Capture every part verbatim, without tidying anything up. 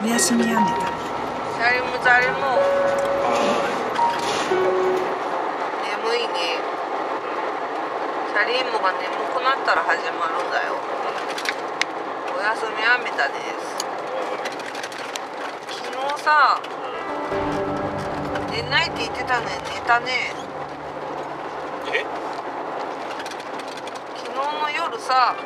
おやすみやめたね。 チャリもチャリも眠いね。チャリンモが眠くなったら始まるんだよ。おやすみやめたです。昨日さ、寝ないって言ってたね。寝たね。 え？ 昨日の夜さ、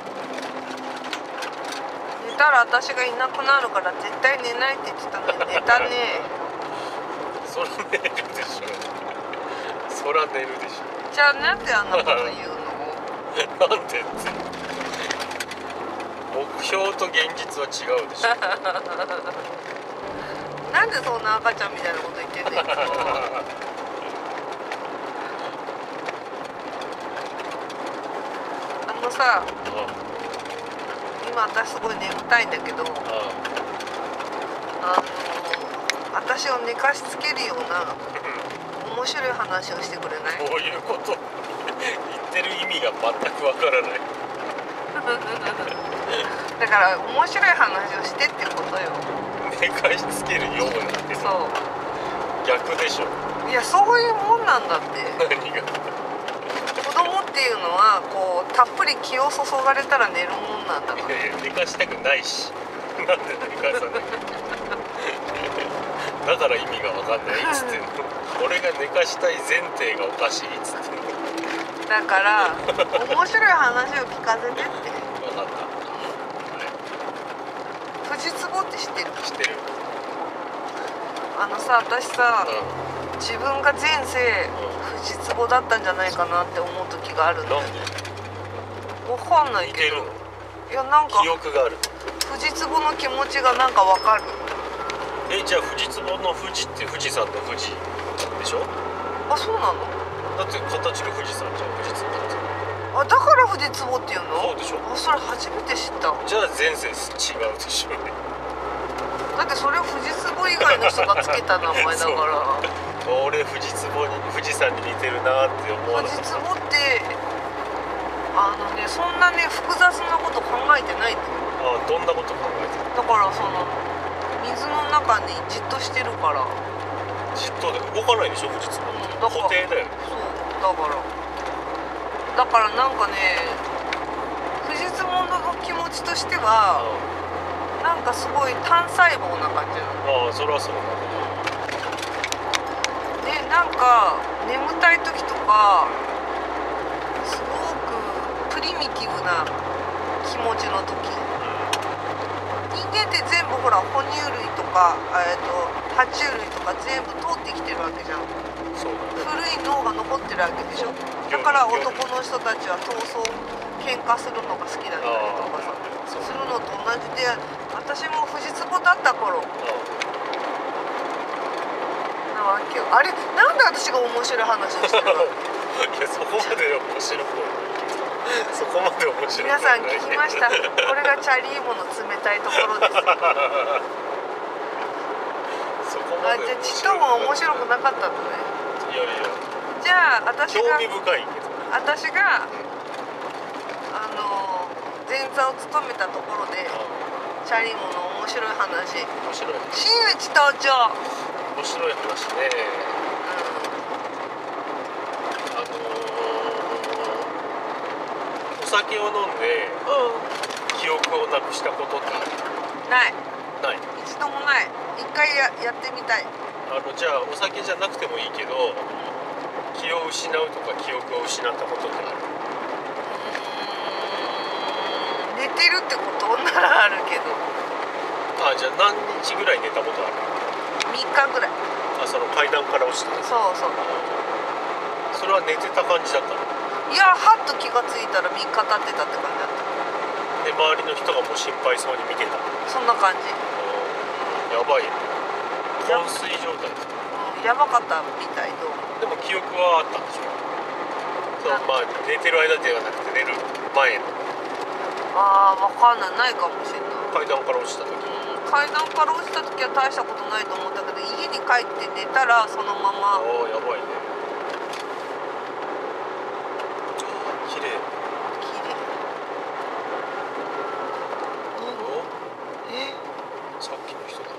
寝たら私がいなくなるから絶対寝ないって言ってたのに寝たね。 そら寝るでしょ。そら寝るでしょ。 じゃあなんであんなこと言うの？ なんでって。目標と現実は違うでしょ。 なんでそんな赤ちゃんみたいなこと言ってんの？あのさ、今私すごい眠たいんだけど、あの私を寝かしつけるような面白い話をしてくれない？ どういうこと？言ってる意味が全くわからない。 だから面白い話をしてってことよ。 寝かしつけるようなって。 そう。 逆でしょ。 いや、そういうもんなんだって。 何が？ 子供っていうのはこうたっぷり気を注がれたら寝るもんなんだから。 いやいや、寝かしたくないし。なんで寝かさない？だから意味が分かんないっつってんの。俺が寝かしたい前提がおかしいっつってんの。 だから面白い話を聞かせてって。 分かった。 フジツボって知ってる？ 知ってる。 あのさ、私さ、 うん、 自分が前世フジツボだったんじゃないかなって思う時があるんだよ。 なんで？ わかんないけど。 似てるの？ いや、なんか記憶がある。 フジツボの気持ちがなんかわかる。 え、じゃあ富士壺の富士って富士山の富士でしょ？ あ、そうなの？ だって形が富士山じゃん、富士壺って。 あ、だからフジツボっていうの？ そうでしょ。 あ、それ初めて知った。 じゃあ前世違うでしょうね。 だってそれをフジツボ以外の人がつけた名前だから。 俺富士壺に富士山に似てるなって思わなかった。 フジツボってあのね、そんなね複雑なこと考えてないんだよ。 あ、どんなこと考えてる？ だからその水の中にじっとしてるから。 じっとで動かないでしょ、富士壺。 うん、だから固定だよね。 そうだからだからなんかね、フジツボの気持ちとしては、なんかすごい単細胞な感じなの。 ああ、それはそうだで、なんか眠たい時とかすごくプリミティブな気持ちの時、人間って全部ほら哺乳類とか、えーと、爬虫類とか全部通ってきてるわけじゃん。 そうだね。 古い脳が残ってるわけでしょ。だから男の人たちは闘争喧嘩するのが好きだったりとかさ、するのと同じで、私もフジツボだった頃なわけよ。あれ、なんで私が面白い話をしてるの？ いや、そこまで面白くない。そこまで面白くない。 皆さん聞きました？これがチャリーモの冷たいところです。 そこまあ、 でじゃあちっとも面白くなかったのね。 いやいや、 じゃあ私が興味深いけど。 私があの前座を務めたところでチャリーモの面白い話。 面白い話。 真打ち登場。 面白い話ね。あのー、お酒を飲んで記憶をなくしたことってある？ ない。 ない。 一度もない。一回ややってみたい。 あの、じゃあお酒じゃなくてもいいけど、気を失うとか記憶を失ったことってある？ 寝てるってことならあるけど。 あ、じゃあ何日ぐらい寝たことある？ みっかぐらい。 あ、その階段から落ちた。 そうそう。 それは寝てた感じだったの？ いや、はっと気がついたらみっか経ってたって感じだった。 で、周りの人がもう心配そうに見てた。 そんな感じ。 やばいよ。昏睡状態です。 うん、やばかったみたいと。 でも記憶はあったんでしょ？そう、まあ寝てる間ではなくて寝る前の。 ああ、わかんない。ないかもしれない。 階段から落ちた時。 階段から落ちた時は大したことないと思ったけど、家に帰って寝たらそのまま。 ああ、やばいね。綺麗。 綺麗。 お？ え？ さっきの人だね。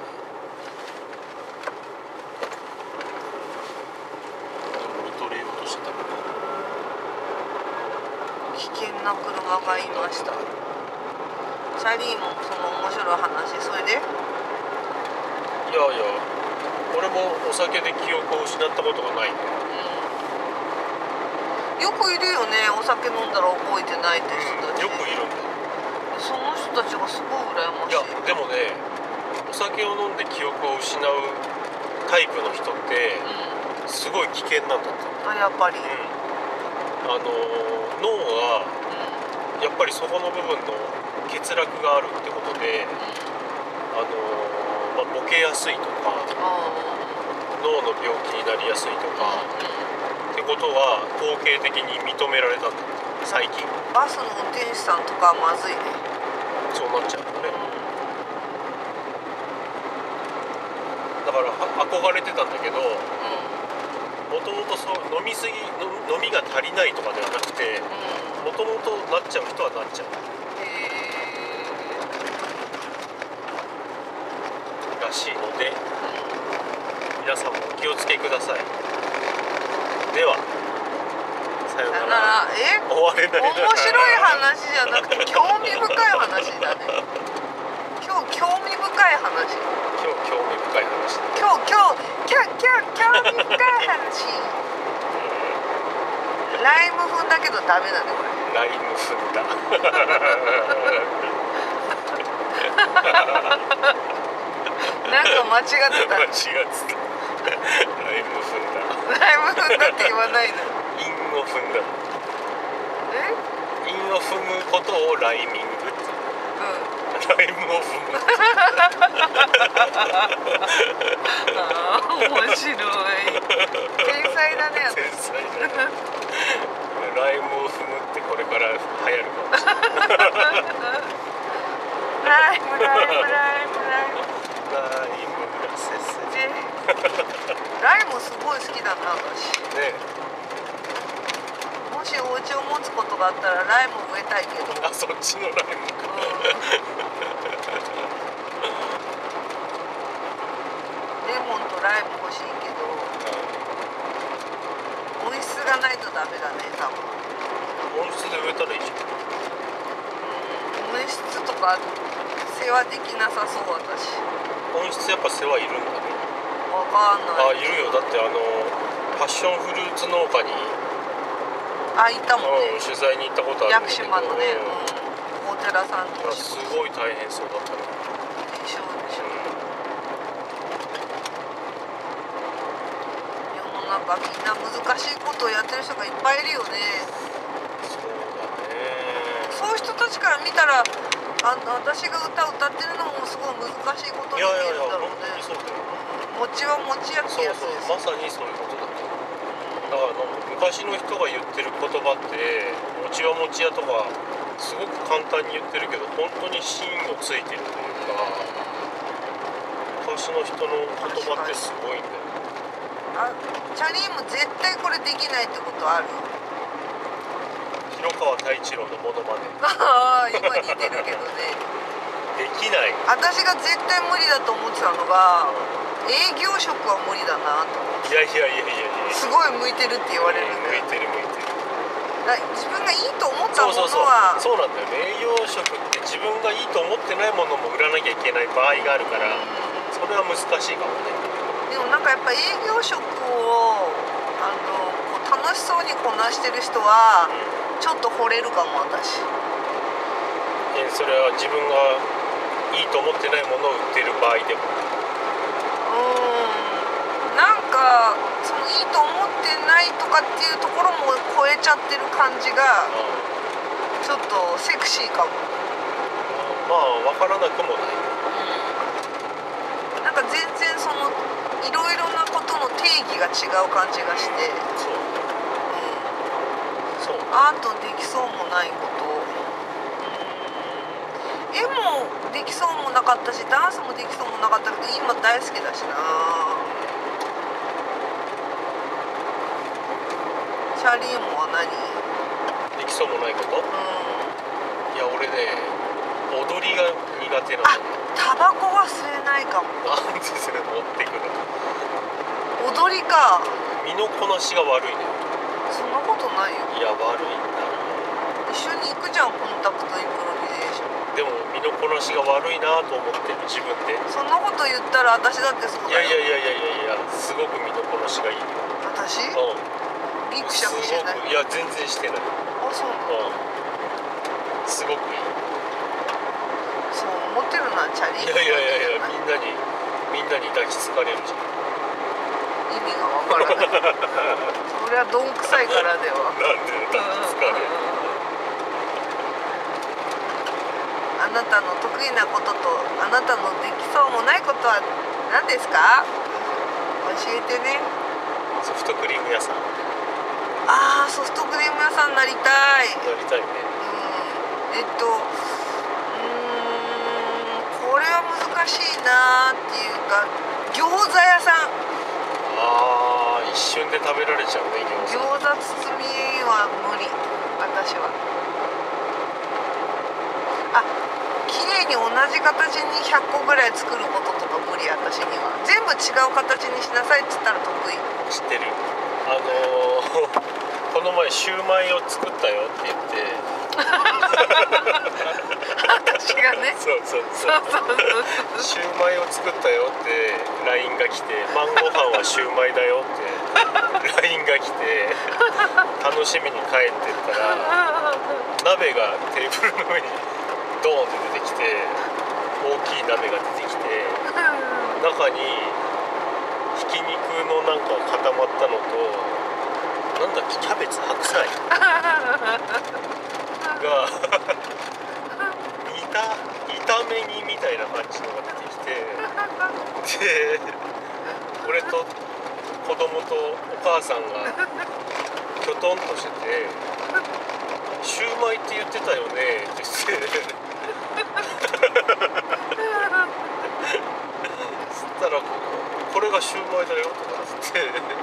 見とれようとしてたのか。 危険な車がいました。チャリーもその面白い話、それでいやいや、俺もお酒で記憶を失ったことがないんだよ。 よくいるよね、お酒飲んだら覚えてないって人たち、 うん、よくいるんだよ。 その人たちがすごい羨ましい。 いやでもね、お酒を飲んで記憶を失うタイプの人ってうん、 すごい危険なんだって。 あ、やっぱり、 うん、あの脳がうやっぱりそこの部分の欠落があるってことで、 んうん、 あのまあ、ボケやすいとかあ脳の病気になりやすいとー、 かってことは統計的に認められたんだって最近。 バスの運転手さんとかまずいね。 そうなっちゃうよね。だから憧れてたんだけど、 うもともとそう飲みすぎの飲みが足りないとかではなくて、 んうん、 もともとなっちゃう人はなっちゃうへらしいので、 ー、 皆さんもお気をつけください。ではさよさよなら。 なら。え、 終われないな。 面白い話じゃなくて興味深い話だね。今日興味深い話。 今日興味深い話だ。 今日今日今日今日興味深い話。ライム踏んだけどダメだねこれ。 ライム踏んだ。 なんか間違ってた。 間違ってた。ライム踏んだ。 ライム踏んだって言わないの。 韻を踏んだ。 え？ 韻を踏むことをライミングって。 うん。 ライムを踏む。 ああ、面白い。天才だね。 天才だね。ライムを踏むってこれから流行るかもしれない。 ライムライムライムライム。 ライムがせっせでライムすごい好きだな私。 ね。 もしお家を持つことがあったらライム植えたいけど。 あ、そっちのライムか。 レモンとライム欲しいけど温室がないとダメだね多分。 温室で植えたらいいじゃん。 温室とか世話できなさそう私。 温室やっぱ世話いるんだね。 わかんあ、 ない。 いるよ。だってあのパッションフルーツ農家に、 あ、いたもんね、 うん、取材に行ったことあるん屋だけど、 久島のね、 うん、 うん、大寺さんとすごい大変そうだったね。 でしょでしょ。世の中みんな難しいことをやってる人がいっぱいいるよね。 そうだね。 そういう人たちから見たらあの私が歌を歌ってるのもすごい難しいことにいやいやいや、 見えるんだろう本当にね。 そうだよ。 餅は餅やってそうやつです。 そう、まさにそういうことだと。だからなんか昔の人が言ってる言葉って餅は餅屋とかすごく簡単に言ってるけど本当に芯をついてるというか、昔の人の言葉ってすごいんだよ。 あ、チャリーム絶対これできないってことある？ 広川太一郎のモノマネああ、今似てるけどね。 できない。 私が絶対無理だと思ってたのが営業職は無理だなと思って。 いやいやいやいやいや、 すごい向いてるって言われるんだよ。 向いてる向いてる。 だ自分がいいと思ったものそうそうそう、 はそうなんだよね。営業職って自分がいいと思ってないものも売らなきゃいけない場合があるから、それは難しいかもね。 でもなんかやっぱ営業職をあのこう楽しそうにこなしてる人はちょっと惚れるかも私。 えそれは自分がいいと思ってないものを売ってる場合でも。 うーん、なんかそのいいと思ってないとかっていうところも超えちゃってる感じがちょっとセクシーかも。 まあ分からなくもない。 なんか全然そのいろいろなことの定義が違う感じがして、 そうそう。 アートできそうもないこと、絵もできそうもなかったしダンスもできそうもなかったけど今大好きだしな。チャーリーモは何？ できそうもないこと？ うん、 いや俺ね、踊りが苦手なの。 あ、 タバコは吸えないかも。 なんでそれ持ってくの？ 踊りか。 身のこなしが悪いね。 そんなことないよ。 いや悪いんだ。 一緒に行くじゃん、コンタクトインプロビゼーション。 でも身のこなしが悪いなと思ってる自分で。 そんなこと言ったら私だってそうだよ。 いやいやいやいやいやいや、すごく身のこなしがいいよ。 私？ うん。 ギクシャクしてない。 いや全然してない。 あ、そうなの。 うん。すごくいい。 そう思ってるな、チャリ。 いやいやいやいや、みんなにみんなに抱きつかれるじゃん。 意味がわからない。それはどんくさいからでは。 なんで抱きつかれる？ あなたの得意なこととあなたのできそうもないことは何ですか？教えてね。 ソフトクリーム屋さん。 ああ、ソフトクリーム屋さんになりたい。 やりたいね。 うん、えっとうーんこれは難しいなーっていうか、餃子屋さん。 ああ、一瞬で食べられちゃうね、餃子。 餃子包みは無理、私は。あ、綺麗に同じ形にひゃっこぐらい作ることとか無理、私には。全部違う形にしなさいって言ったら得意。 知ってる。あのー、この前シューマイを作ったよって言って私がね。 そうそうそうそうそうそうシューマイを作ったよって ライン が来て、晩ご飯はシューマイだよって ライン が来て、楽しみに帰ってったら鍋がテーブルの上にドーンって出てきて、大きい鍋が出てきて、中にひき肉のなんか固まったのと、なんだっけ、キャベツ、白菜が炒炒め煮みたいな感じのが出てきて、で俺と子供とお母さんがきょとんとしてて「シューマイって言ってたよね」って言ってそしたら「これがシューマイだよ」とかって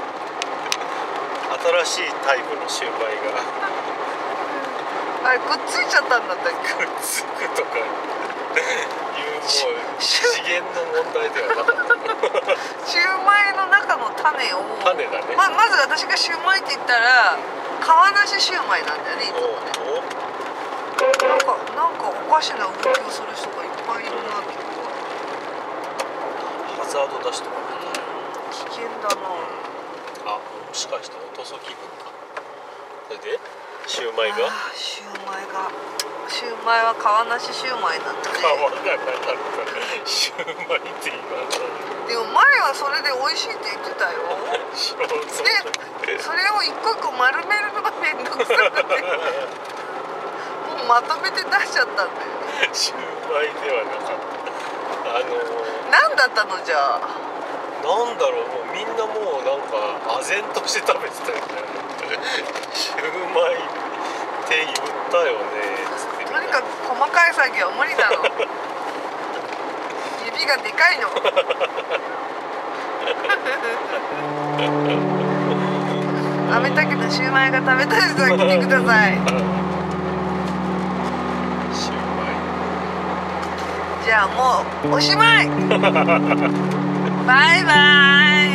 新しいタイプのシューマイがあれくっついちゃったんだったっけ？ くっつくとかいうもう次元の問題ではなかったシューマイの中の種を種だね。 ままず私がシューマイって言ったら皮なしシューマイなんだよね、いつもね。 おおなんかなんかおかしな動きをする人がいっぱいいるなっていうのは。 ハザード出してもらう。 危険だな。 あ、もしかして落とそ気分か。それでシューマイがあーシューマイがシューマイは皮なしシューマイなんだね。 皮がなかったシューマイって言わないでも前はそれで美味しいって言ってたよ。 そうそうでそれを一個一個丸めるのがめんどくさくてもうまとめて出しちゃったんだよ。 シューマイではなかった。あのー、 何だったのじゃあ。 なんだろう、もうみんなもうなんか唖然として食べてたよねシューマイって言ったよねつって。 とにかく細かい作業無理なの指がでかいのアメタケのシューマイが食べたい人は来てくださいシューマイじゃあもうおしまいバイバイ。